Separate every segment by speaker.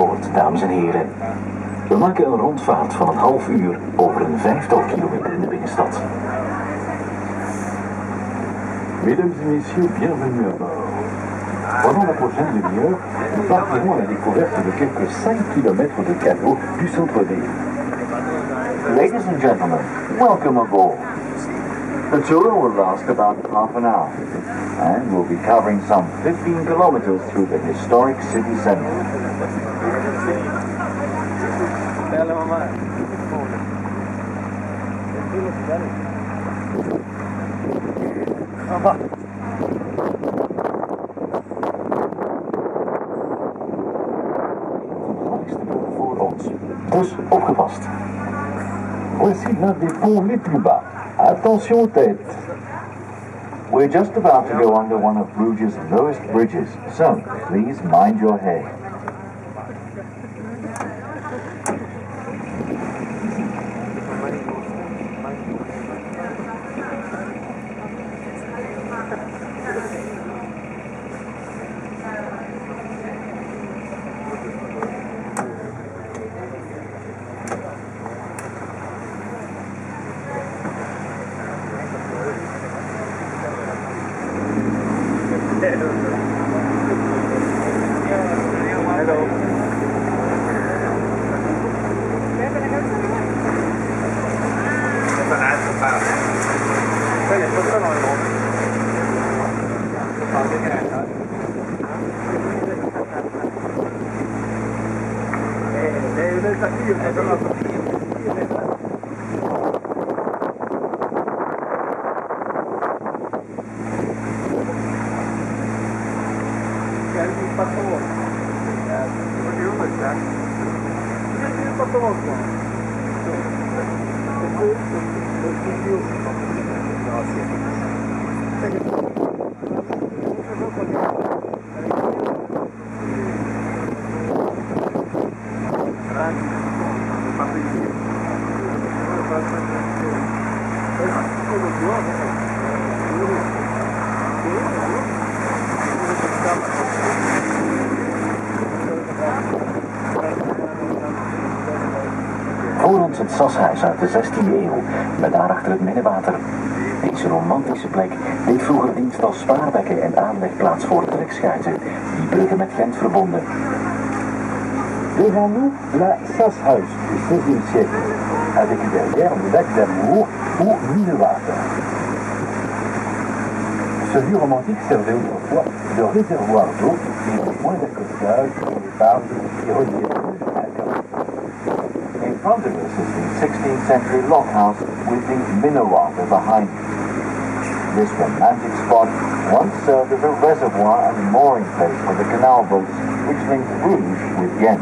Speaker 1: Poort, dames en heren. We maken een rondvaart van een half uur over een 5-tal kilometer in de binnenstad.
Speaker 2: Mesdames et messieurs, bienvenue à bord. Pendant la prochaine demi-heure, nous partirons à la découverte de quelques 5 km de canaux du centre-ville.
Speaker 3: Ladies and gentlemen, welcome aboard. The tour will last about half an hour, and we'll be covering some 15 kilometers through the historic city center.
Speaker 1: Voor ons. Dus opgepast.
Speaker 2: Voici l'un des ponts les plus bas. Attention aux têtes.
Speaker 3: We're just about to go under one of Bruges' lowest bridges, so please mind your head.
Speaker 1: Voor ons het Sashuis uit de 16e eeuw, met daarachter het Minnewater. Deze romantische plek deed vroeger dienst als spaarbekken en aanlegplaats voor trekschuiten, die bruggen met Gent verbonden.
Speaker 2: Devant nous, la Sashuis du XVIe siècle, avec derrière le lac d'Amour ou Minnewater. Ce lieu romantique servait autrefois de réservoir d'eau et de point d'accostage pour les barges qui reliaient la mer.
Speaker 3: In front of us is the 16th century lockhouse with the Minnewater behind it. This romantic spot once served as a reservoir and mooring place for the canal boats which linked Bruges with Ghent.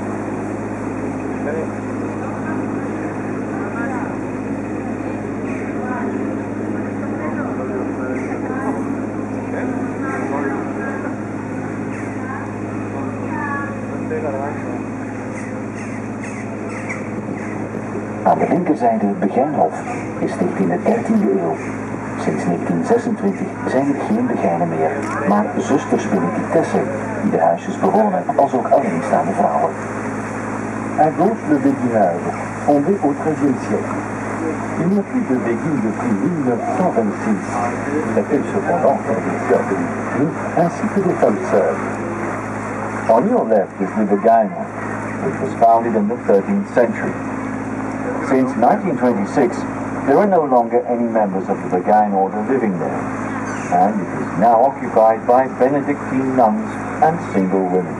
Speaker 1: Aan de linkerzijde het Begijnhof, gesticht in de 13e eeuw. Sinds 1926 zijn er geen Begijnen meer, maar zusters Benedictessen, die de huisjes bewonen, als ook alleenstaande vrouwen.
Speaker 2: À gauche, le béguinage, fondé au XIIIe siècle. Il n'y a plus de béguine depuis 1926. Il accueille cependant des sœurs bénédictines ainsi que des femmes sœurs.
Speaker 3: On your left is the Beguine, which was founded in the 13th century. Since 1926, there are no longer any members of the Beguine order living there, and it is now occupied by Benedictine nuns and single women.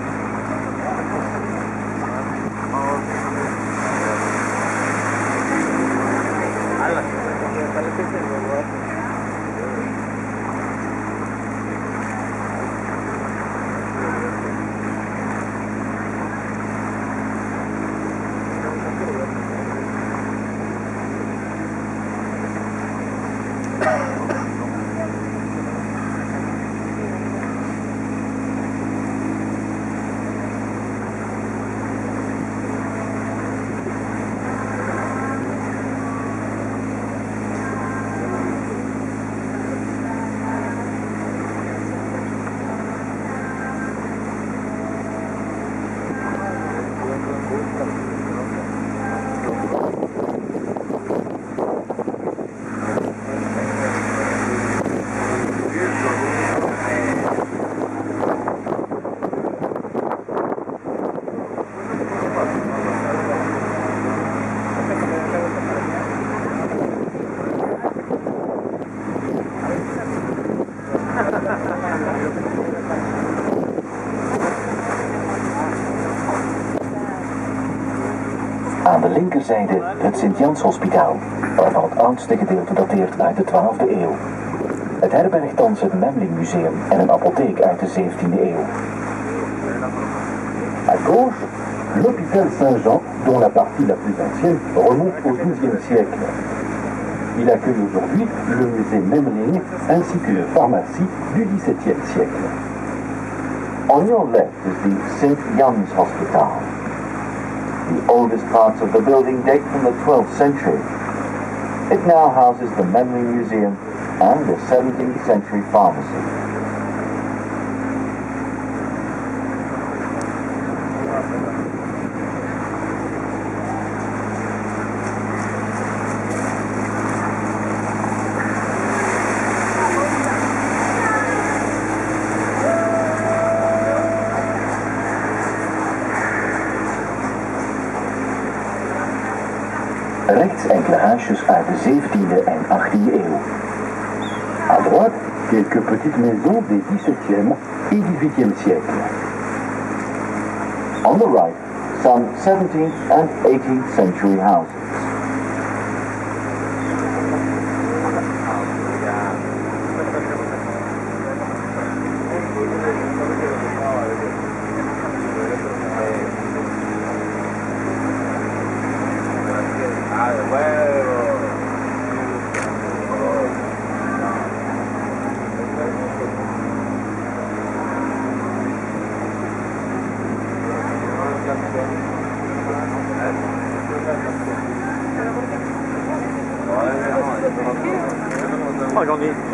Speaker 1: Aan de linkerzijde het Sint-Jans-hospitaal, waarvan het oudste gedeelte dateert uit de 12e eeuw. Het herbergt thans het Memling Museum en een apotheek uit de 17e eeuw.
Speaker 2: À gauche, l'hôpital Saint-Jean, dont la partie la plus ancienne remonte au XIIe siècle. Il accueille aujourd'hui le musée Memling ainsi qu'une pharmacie du XVIIe siècle.
Speaker 3: On your left is the St. Jan's Hospital. The oldest parts of the building date from the 12th century. It now houses the Memling Museum and the 17th century pharmacy.
Speaker 1: Rechts enkele huisjes uit de 17e en 18e eeuw.
Speaker 2: À droite, quelques petites maisons des XVIIe et XVIIIe siècles.
Speaker 3: On the right, some 17th and 18th century houses.
Speaker 4: Oh, j'en ai.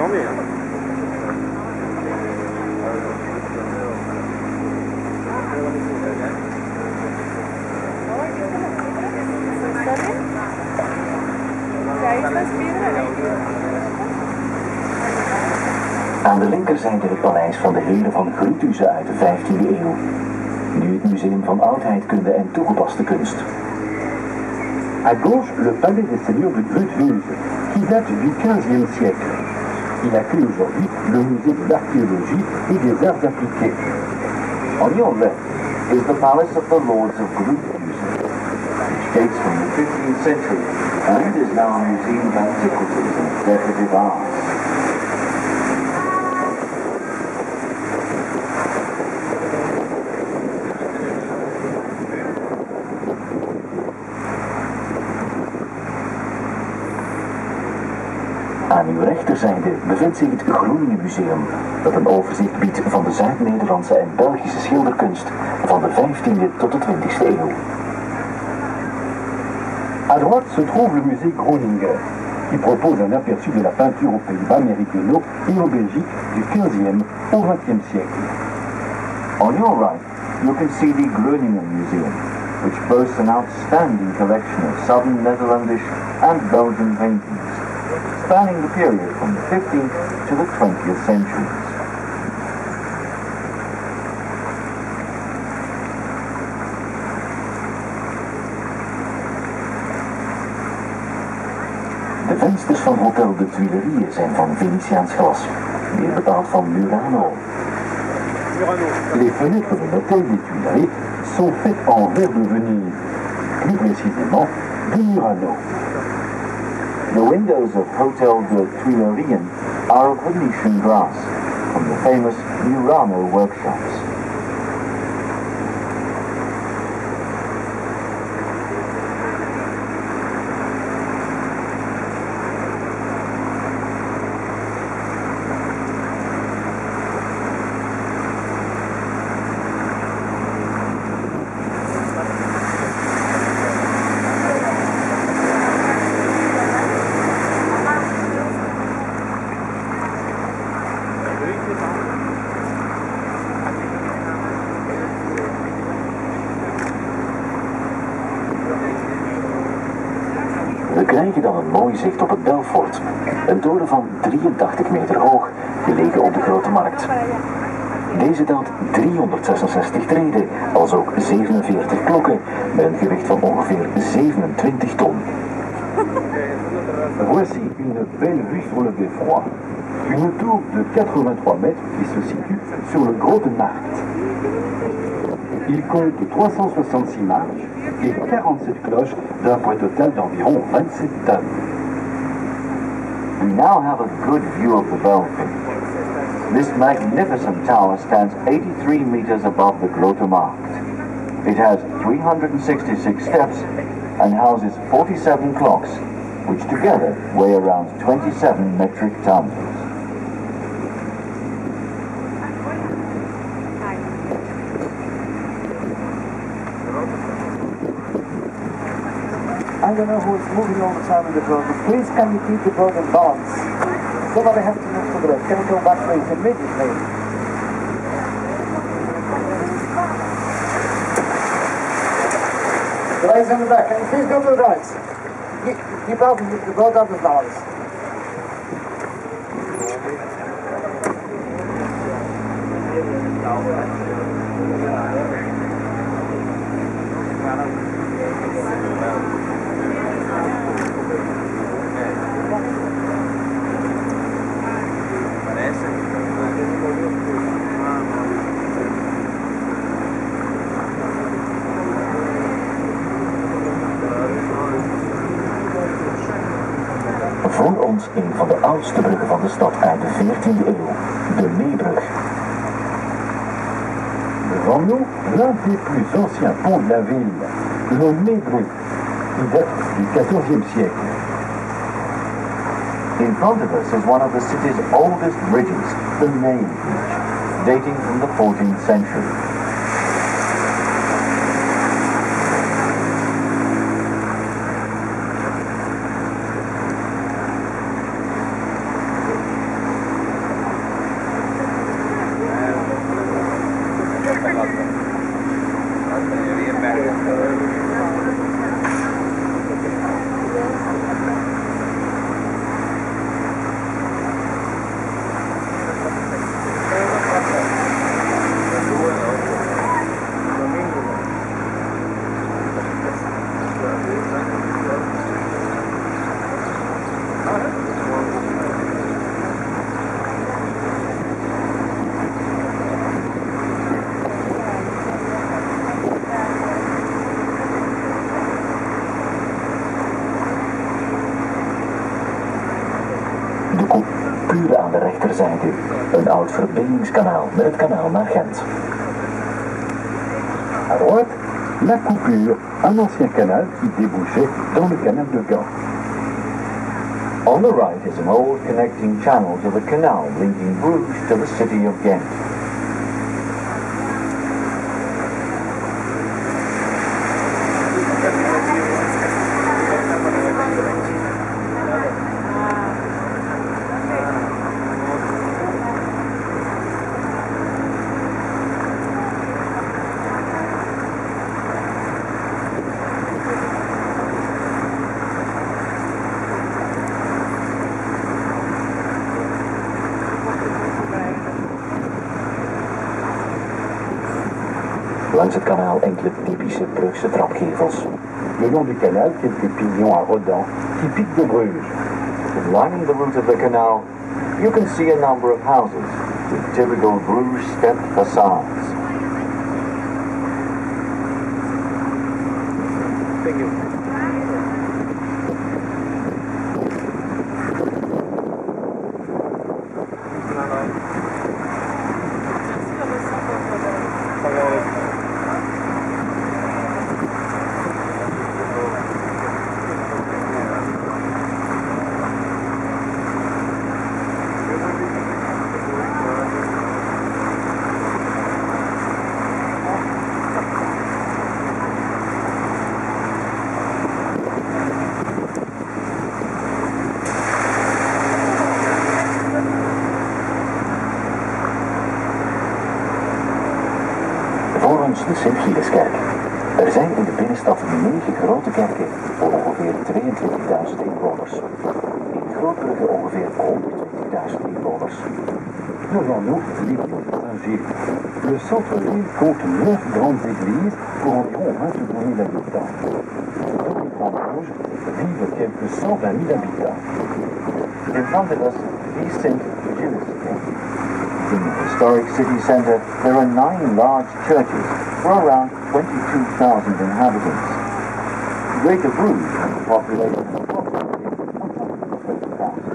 Speaker 1: Aan de linkerzijde het paleis van de heren van Grutuze uit de 15e eeuw. Nu het Museum van Oudheidkunde en Toegepaste Kunst.
Speaker 2: À gauche, le palais des seigneurs de Gruthuise, qui date du XVe siècle. Il accueille aujourd'hui le musée de l'archéologie et des arts appliqués.
Speaker 3: On your left is the palace of the Lords of Grutuze, which dates from the 15th century and is now a museum of antiquities and decorative arts.
Speaker 1: Aan uw rechterzijde bevindt zich het Groningen Museum, dat een overzicht biedt van de Zuid-Nederlandse en Belgische schilderkunst van de 15e tot de 20e eeuw.
Speaker 2: À droite se trouve le musée Groninger, qui propose un aperçu de la peinture aux Pays-Bas méridionaux et en Belgique du XVe au XXe siècle.
Speaker 3: On your right, you can see the Groningen Museum, which boasts an outstanding collection of southern Netherlandish and Belgian paintings, spanning the period from the 15th to the 20th centuries.
Speaker 1: De vensters van Hotel de Tuileries zijn van Venetiaans glas, meer bepaald van Murano.
Speaker 2: Les fenêtres de l'hôtel des Tuileries sont faites en verre de Venise, plus précisément de Murano.
Speaker 3: The windows of Hotel de Tuileries are of Venetian glass, from the famous Murano workshops.
Speaker 1: We krijgen dan een mooi zicht op het Belfort, een toren van 83 meter hoog, gelegen op de Grote Markt. Deze telt 366 treden, als ook 47 klokken, met een gewicht van ongeveer 27 ton.
Speaker 2: Voici une belle vue sur le beffroi. Une tour de 83 mètres qui se situe sur le Grote Markt. Il compte 366 marches et 47 cloches d'un poids total d'environ 27 tonnes.
Speaker 3: We now have a good view of the Belfry. This magnificent tower stands 83 meters above the Grote Markt. It has 366 steps and houses 47 clocks, which together weigh around 27 metric tons.
Speaker 4: I don't know who is moving all the time in the boat, but please can you keep the boat in balance? Somebody has to move to the left. Can you go back please immediately? The legs on the back, can you please go to the right? Keep out the boat out of balance.
Speaker 1: Voor ons een van de oudste bruggen van de stad uit de 14e eeuw, de Meebrug.
Speaker 2: Devant nous, l'un des plus anciens ponts de la ville, le Meebrug, qui date du XIVe siècle.
Speaker 3: In front of us is one of the city's oldest bridges, the Main Bridge, dating from the 14th century.
Speaker 1: De coupure aan de rechterzijde, een oud verbindingskanaal met het kanaal naar Gent.
Speaker 2: À droite, la coupure, un ancien canal qui débouchait dans le canal de Gand.
Speaker 3: On the right is an old connecting channel to the canal linking Bruges to the city of Ghent.
Speaker 1: Langs het kanaal enkele typische Brugse trapgevels.
Speaker 2: Le long du canal, quelques pignons à rodans, typiques de Bruges.
Speaker 3: Lining the route of the canal, you can see a number of houses with typical Bruges stepped facades.
Speaker 1: Voor ons de Sint-Gileskerk. Er zijn in de binnenstad 9 grote kerken voor ongeveer 22.000 inwoners. In Grootbrugge ongeveer 120.000 inwoners.
Speaker 2: Devant nous, l'église Saint-Gilles. Le centre-ville compte 9 grandes églises pour environ 22 000 habitants. Dans les Grandes Rouges vivent quelques 120 000 habitants.
Speaker 3: In front of us, the St. Gilles. In the historic city centre, there are 9 large churches were around 22,000 inhabitants. Greater Bruges had a population of approximately 120,000.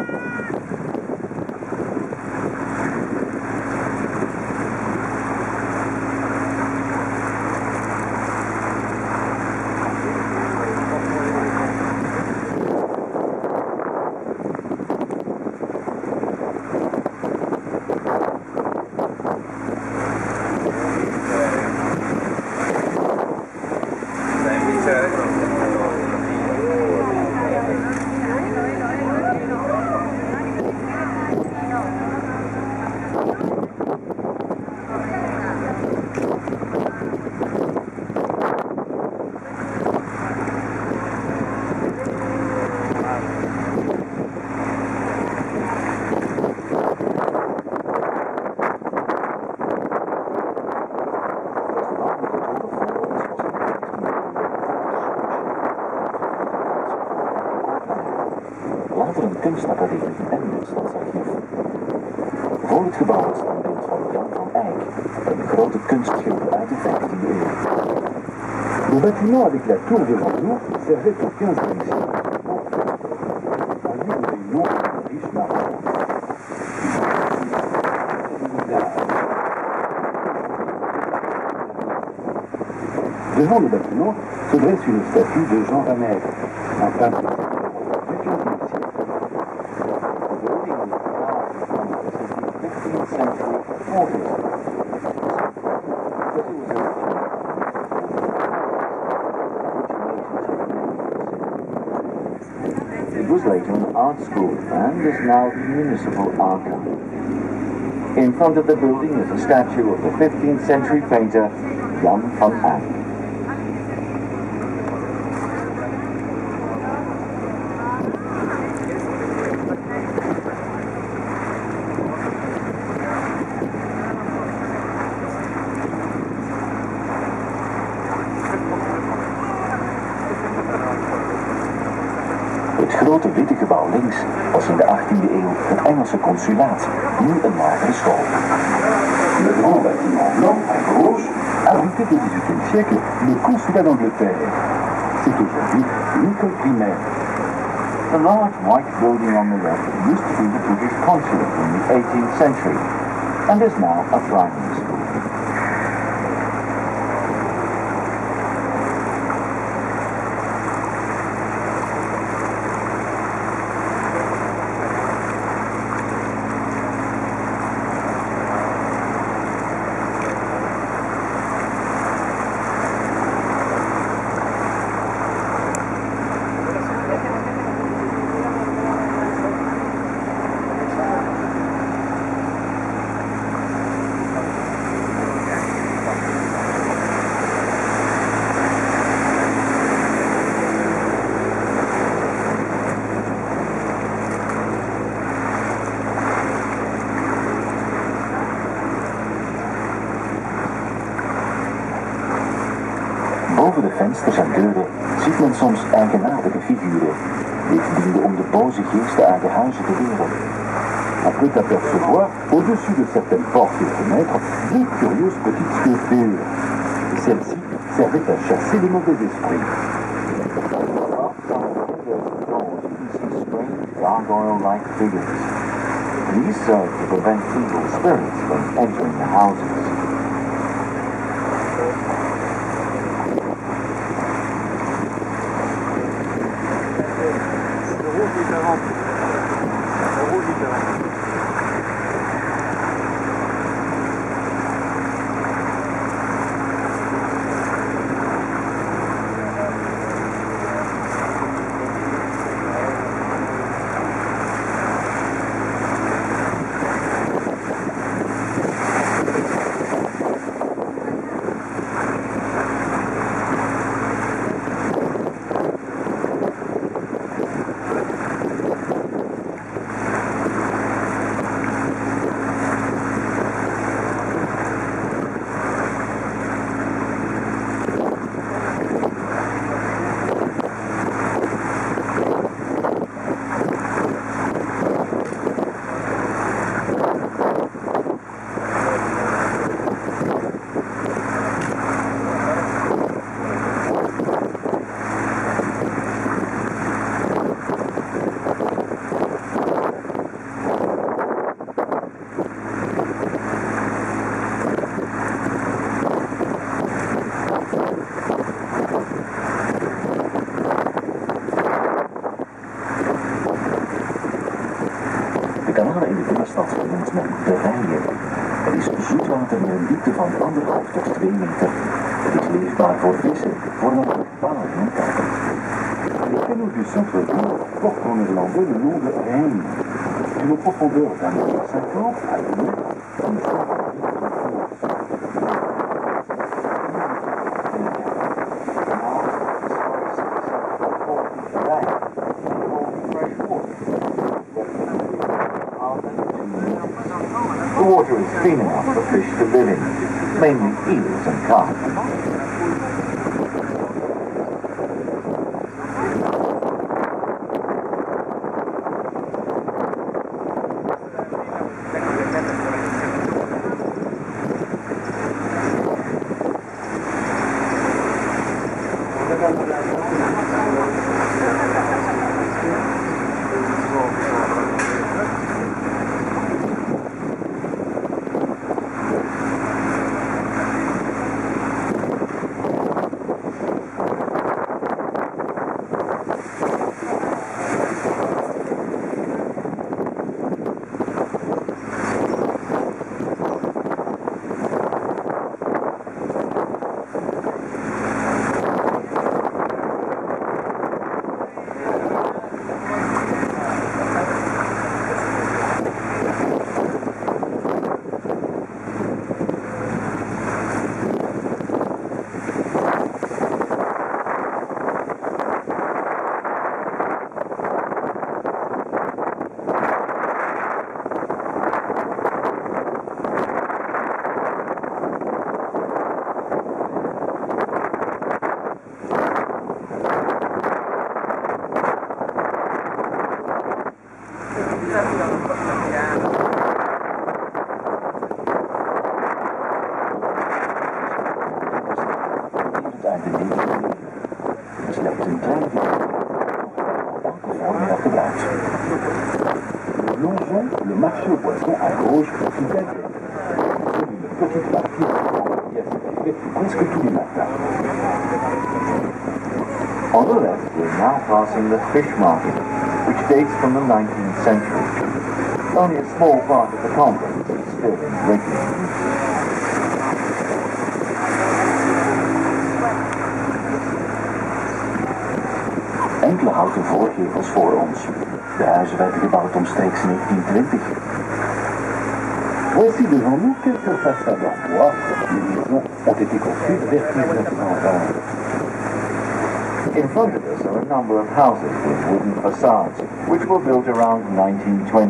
Speaker 1: Later een kunstacademie en een stadsarchief. Voor het gebouw is een beeld van Jan van Eyck, een grote kunstschilder uit de 15e eeuw.
Speaker 2: Le bâtiment avec la tour devant nous servait au XVe siècle. Un lieu de réunion de riches marins. Devant le bâtiment se dresse une statue de Jean Van Eyck, un peintre du XVe siècle.
Speaker 3: It was later an art school and is now the municipal archive. In front of the building is a statue of the 15th century painter Jan van Eyck.
Speaker 1: Het grote witte gebouw links was in de 18e eeuw het Engelse consulaat, nu een lagere school.
Speaker 2: Le grand bâtiment blanc à gauche abritait au XVIIIe siècle le consulat d'Angleterre. C'est aujourd'hui une école primaire.
Speaker 3: The large white building on the left used to be the British consulate in the 18th century and is now a primary school.
Speaker 1: Boven de vensters en deuren ziet men soms eigenaardige figuren. Dit diende om de boze geesten uit de huizen te weren.
Speaker 2: On peut apercevoir, au-dessus de certaines portes et fenêtres, deux curieuses petites sculptures. Celles-ci servaient à chasser les mauvais esprits.
Speaker 3: Gargoyle-like figures. These serve to prevent evil spirits from entering the houses.
Speaker 1: diepte van 1,5 tot 2 meter. Het is leefbaar voor vissen, voornamelijk palen en karpen.
Speaker 2: Les canaux du centre-ville portent en néerlandais le nom de Rijn, d'une profondeur d'1,50 m à 2 mètres, une sorte
Speaker 3: The water is clean enough for fish to live in, mainly eels and carp.
Speaker 2: Le marché aux poissons à gauche qui date une petite partie qui a été presque tous les matins.
Speaker 3: On the left, we're now passing the fish market, which dates from the 19th century. Only a small part of the complex is still in regular use.
Speaker 1: Enkele houten voorgevels voor ons. De huizen werden gebouwd omstreeks 1920.
Speaker 2: Voici devant nous quelques façades en bois. Les maisons ont été construites vers 1920.
Speaker 3: In front of us are a number of houses with wooden facades, which were built around 1920.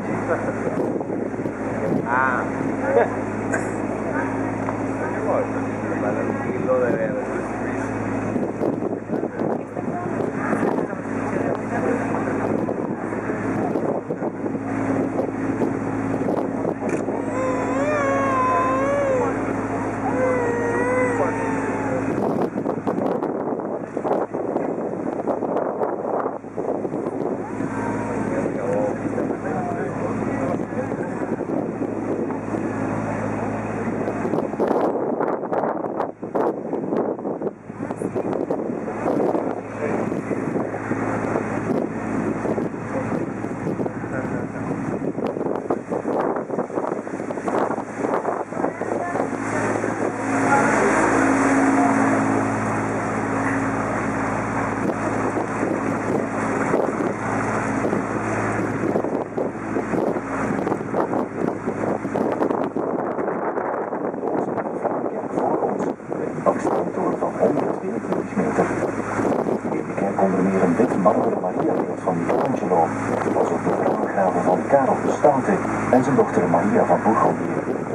Speaker 1: Baksteentoren van 124 meter. In de kerk onder meer een witte marmeren Mariabeeld van Michelangelo, als ook de vrouwengraven van Karel de Stoute en zijn dochter Maria van Bourgondië.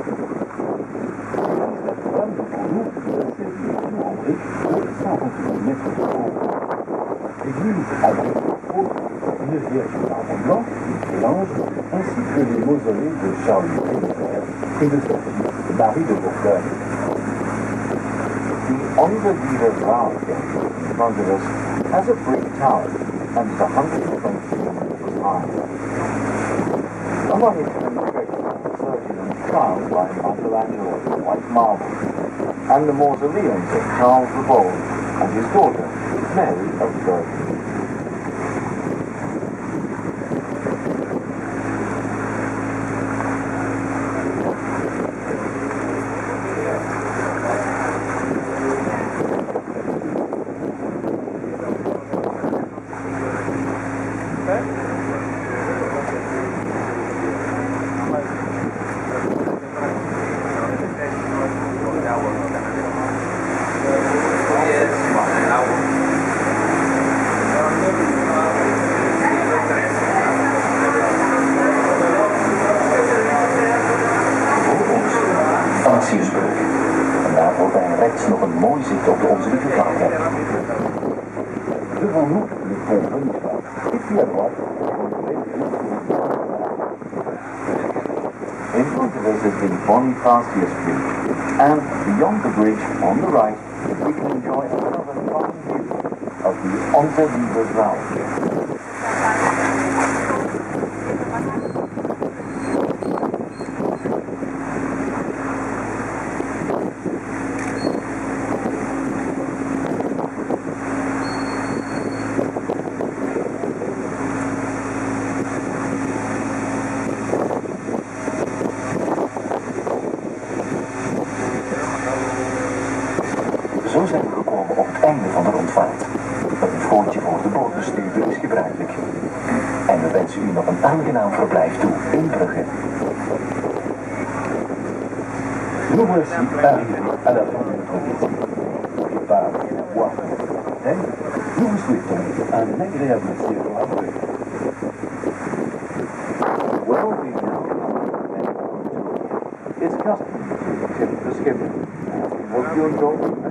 Speaker 2: L'église abrite une vierge marbre blanc, Michel-Ange, ainsi que les mausolées de Charles Téméraire et de sa fille, Marie de Bourgogne.
Speaker 3: The Oliver Dealer Round gate in front of us has a brick tower and is 120 meters high. Among its many treasures are the Virgin and Child by Michelangelo in white marble, and the mausoleums of Charles the Bold and his daughter, Mary of Burgundy.
Speaker 2: nous le pont Boniface. Et puis à droite, on trouve
Speaker 3: In front of us is the Bonifacio Street, and beyond the bridge on the right, we can enjoy another fine view of the Onza Valley.
Speaker 1: Zo zijn we gekomen op het einde van de rondvaart. Een foontje voor de bootbestuurder is gebruikelijk. En we wensen u nog een aangenaam verblijf toe in Brugge.
Speaker 2: Nous voici arrivés à la fin de notre visite. Départ et la voie de notre hôtel, nous vous souhaitons un agréable séjour à Brugge.
Speaker 3: Well, we've now come to the end of our tour. It's customary to tip the skipper. We hope you enjoyed it.